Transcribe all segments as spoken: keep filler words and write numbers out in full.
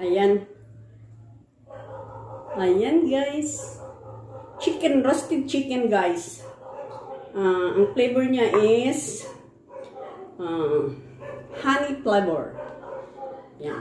Ayan. Ayan, guys. Chicken, roasted chicken, guys. Uh, ang flavor niya is uh, honey flavor. Yan.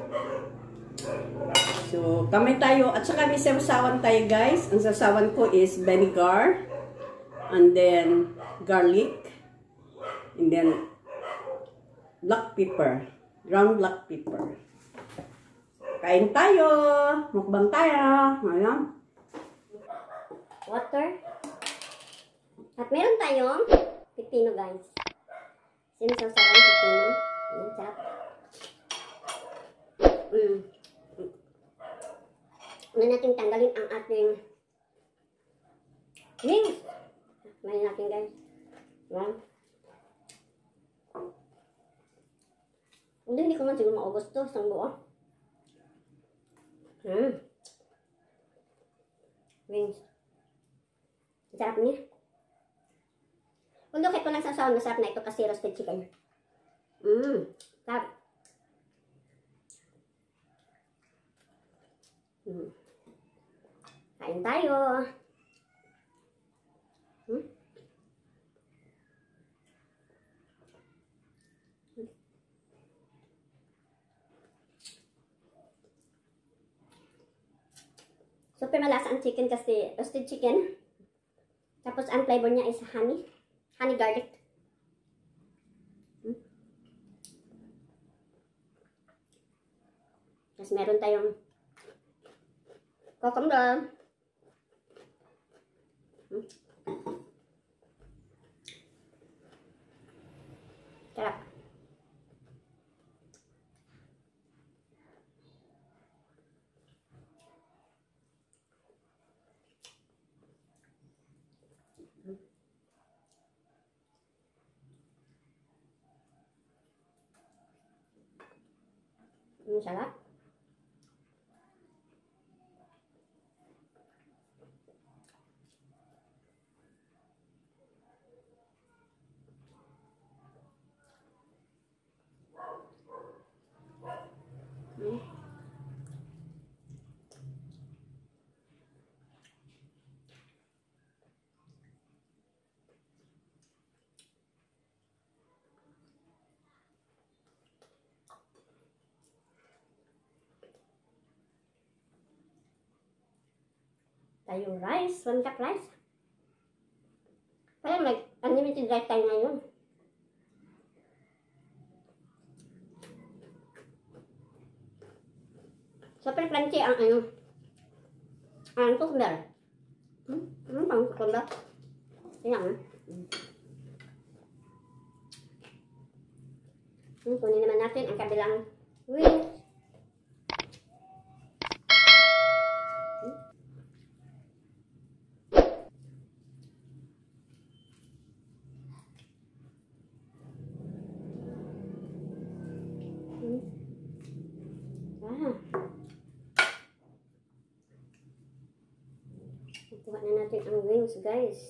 So, kamay tayo. At saka may sasawan tayo, guys. Ang sasawan ko is vinegar. And then, garlic. And then, black pepper. Ground black pepper. Kain tayo. Mukbang tayo. Ayan. Water. At meron tayong pipino, guys. Sinasawsawan pipino. Ayan, sarap. Mm. Una natin tanggalin ang ating wings. Mahin natin, guys. Ayan. Hindi, hindi ko man siguro maubos to. Isang buo. Hmm. Wings. Sarap niya. Kung dokit ko lang sa sound, masarap na ito kasi roasted chicken. Mmm. Sarap. Hmm. Kain tayo. Hmm? Super malasa ang chicken kasi roasted chicken. Tapos ang flavor niya is honey. Honey garlic. Hmm? Tapos meron tayong cucumber. Hmm? Sarap. Ang sarap. Hmm. Tayong rice, one cup rice. Parang like unlimited rice tayo ngayon. Super crunchy ang ano, ang cucumber. Hmm? Ano bang cucumber? Tingnan mo. Hmm, kunin naman natin ang kabilang wings. Kuha na natin ang wings, guys.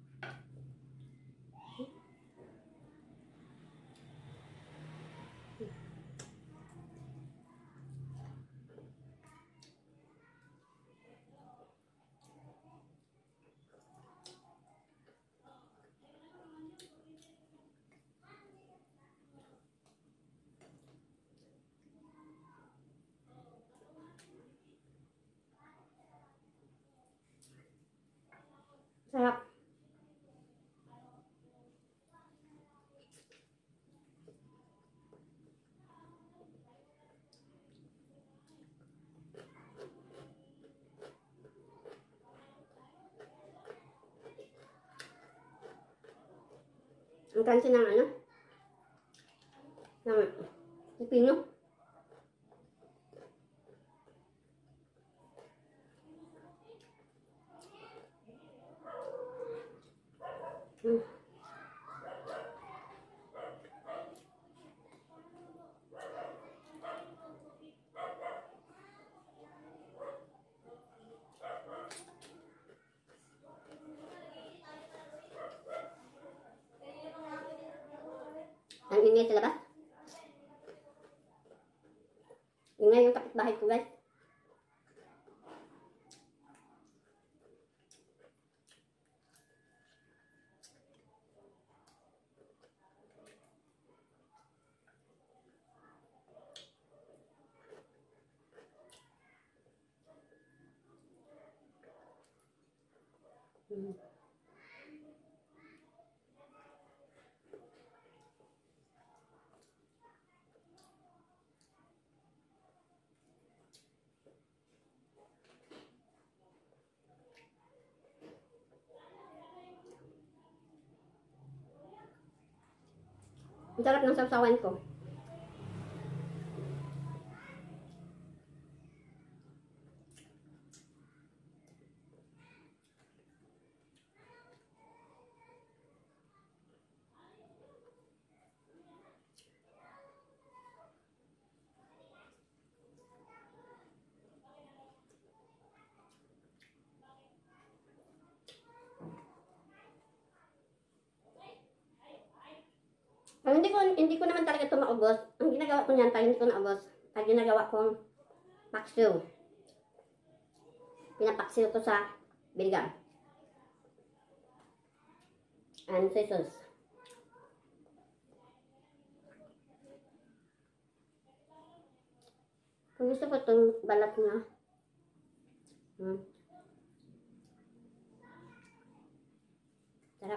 Sarap. Ang crunchy ng ano? Ng pipino. Hmm. Ang ingay sa labas. Ingay yung kapitbahay ko, guys. Hmm. Ang sarap ng sawsawan ko. Pero hindi ko, hindi ko naman talaga ito maubos. Ang ginagawa ko niyan, pag hindi ko naubos, pag ginagawa kong paksiw. Pinapaksiw ko sa biligan. And soy sauce. Kung gusto ko itong balat niya. Hmm. Sarap.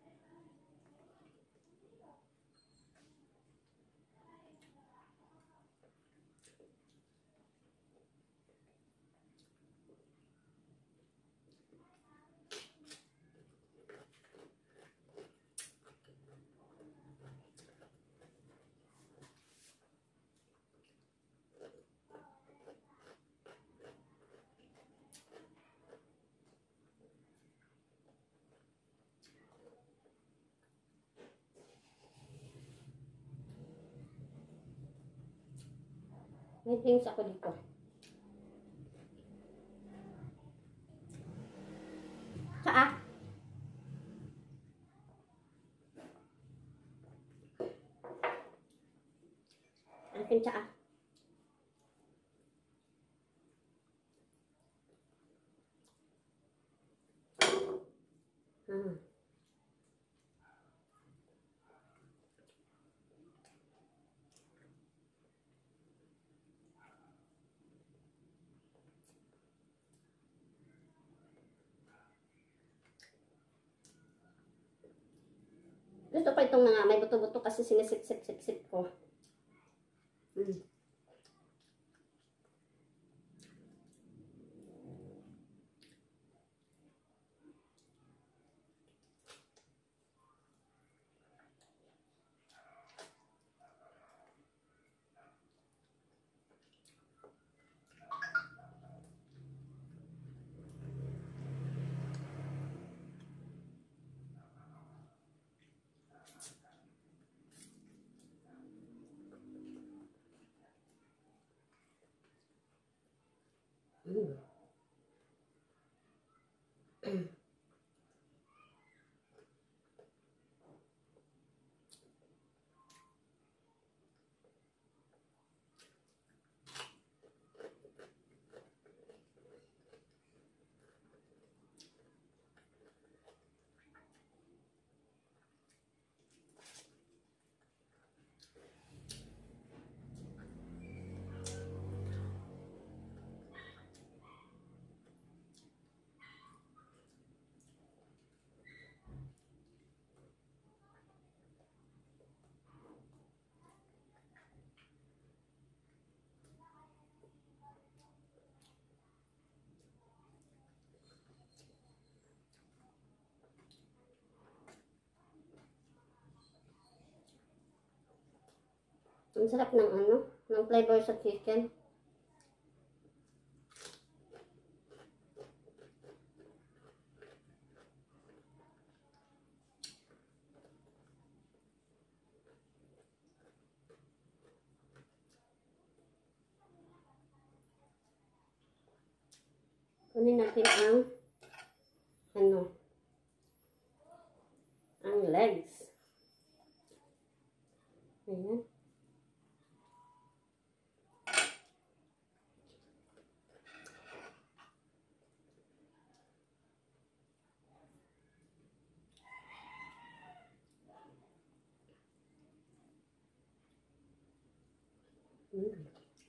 May drinks ako dito. Tsaa. Akin tsaa. Hmm. Gusto ko itong mga may buto-buto kasi sinisip-sip-sip-sip ko. Mm. Mm. Ang sarap ng ano, ng flavor sa chicken. Kunin natin ang ano, ang legs. Ayan. Mm.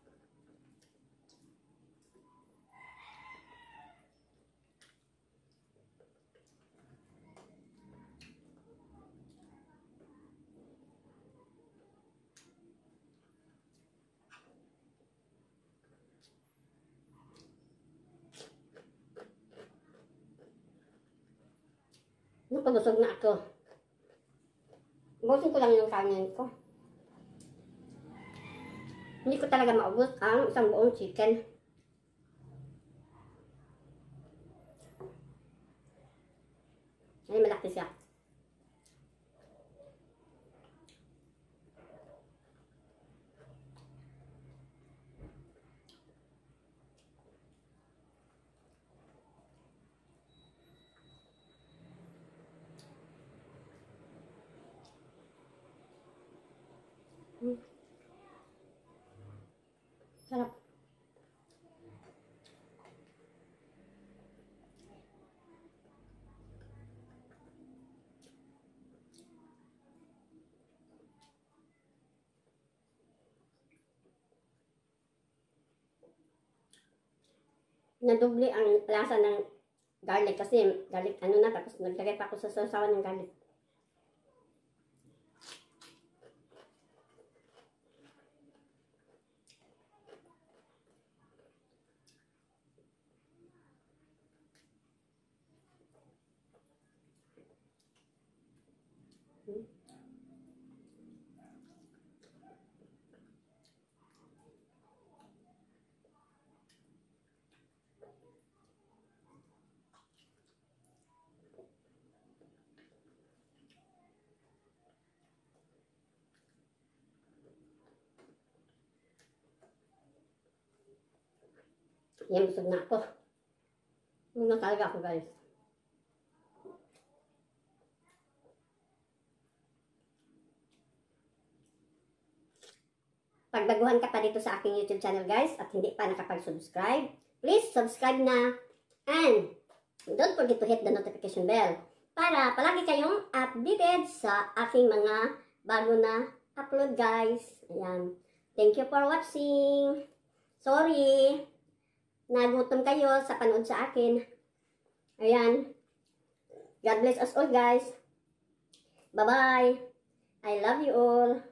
Napabusog na ako. Ubusin ko lang yung kanin ko. Hindi ko talaga maubos ang isang buong chicken. Ay, malaki siya. Hmm. Sarap. Nadubli ang lasa ng garlic kasi garlic ano na, tapos naglagay pa ako sa sausawan ng garlic. Hmm. Yan, busog na ako. Busog na talaga ako, guys. Pag baguhan ka pa dito sa aking YouTube channel, guys, at hindi pa nakapag-subscribe, please subscribe na and don't forget to hit the notification bell para palagi kayong updated sa aking mga bago na upload, guys. Ayan. Thank you for watching. Sorry, nagutom kayo sa panood sa akin. Ayan. God bless us all, guys. Bye-bye. I love you all.